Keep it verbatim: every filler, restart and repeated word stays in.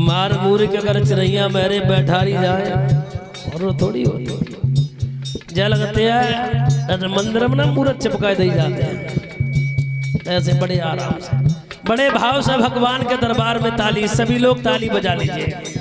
मार मूरी के अगर चिड़ैया मेरे बैठारी जाए और वो थोड़ी होती जय लगते हैं मंदिर में ना मूर्त चिपका दी जाते हैं ऐसे बड़े आराम से बड़े भाव से भगवान के दरबार में ताली, सभी लोग ताली बजा लीजिए।